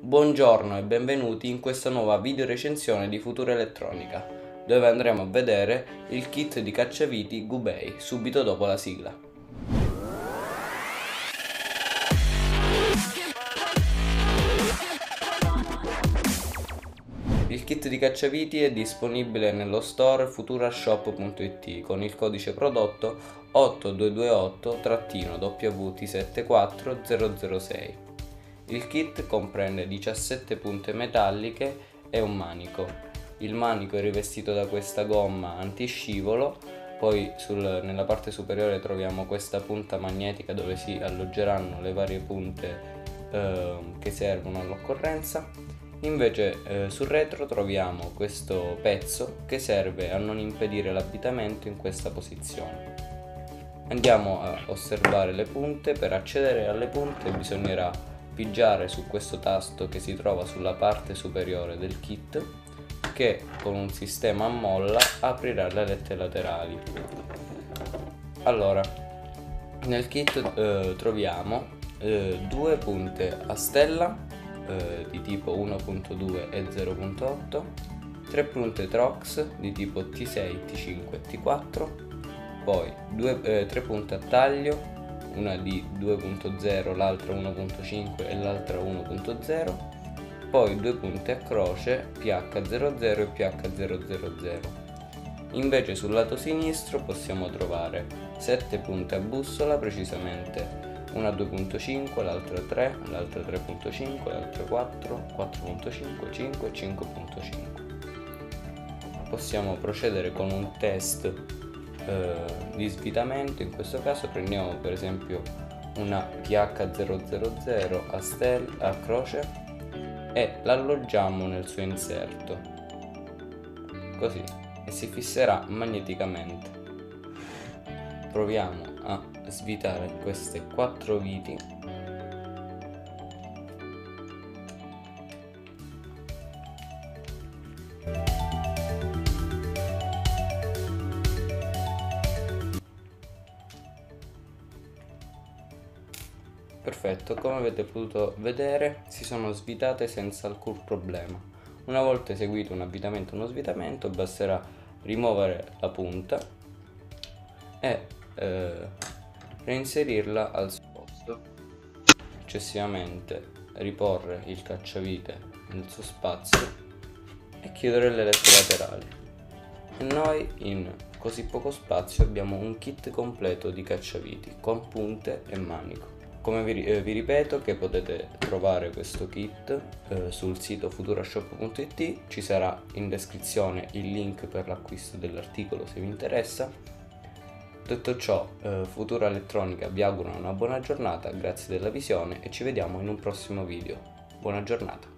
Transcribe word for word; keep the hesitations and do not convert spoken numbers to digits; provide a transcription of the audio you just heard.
Buongiorno e benvenuti in questa nuova video recensione di Futura Elettronica, dove andremo a vedere il kit di cacciaviti Gubei, subito dopo la sigla. Il kit di cacciaviti è disponibile nello store futurashop punto it con il codice prodotto otto due due otto W T sette quattro zero zero sei. Il kit comprende diciassette punte metalliche e un manico. Il manico è rivestito da questa gomma antiscivolo, poi sul, nella parte superiore troviamo questa punta magnetica dove si alloggeranno le varie punte eh, che servono all'occorrenza. Invece eh, sul retro troviamo questo pezzo che serve a non impedire l'avvitamento in questa posizione. Andiamo a osservare le punte. Per accedere alle punte bisognerà pigiare su questo tasto che si trova sulla parte superiore del kit, che con un sistema a molla aprirà le alette laterali. Allora, nel kit eh, troviamo eh, due punte a stella eh, di tipo uno punto due e zero punto otto, tre punte Trox di tipo T sei, T cinque e T quattro, poi due, eh, tre punte a taglio, una di due punto zero, l'altra uno punto cinque e l'altra uno punto zero, poi due punte a croce P H zero zero e P H zero zero zero. Invece sul lato sinistro possiamo trovare sette punte a bussola, precisamente una due punto cinque, l'altra tre, l'altra tre punto cinque, l'altra quattro, quattro punto cinque, cinque e cinque punto cinque. Possiamo procedere con un test di svitamento. In questo caso prendiamo per esempio una P H zero zero zero a, stella, a croce e l'alloggiamo nel suo inserto, così, e si fisserà magneticamente. Proviamo a svitare queste quattro viti. Perfetto, come avete potuto vedere si sono svitate senza alcun problema. Una volta eseguito un avvitamento e uno svitamento basterà rimuovere la punta e eh, reinserirla al suo posto. Successivamente riporre il cacciavite nel suo spazio e chiudere le lette laterali. E noi in così poco spazio abbiamo un kit completo di cacciaviti con punte e manico. Come vi, eh, vi ripeto che potete trovare questo kit eh, sul sito futurashop punto it, ci sarà in descrizione il link per l'acquisto dell'articolo se vi interessa. Detto ciò, eh, Futura Elettronica vi augura una buona giornata, grazie della visione e ci vediamo in un prossimo video. Buona giornata!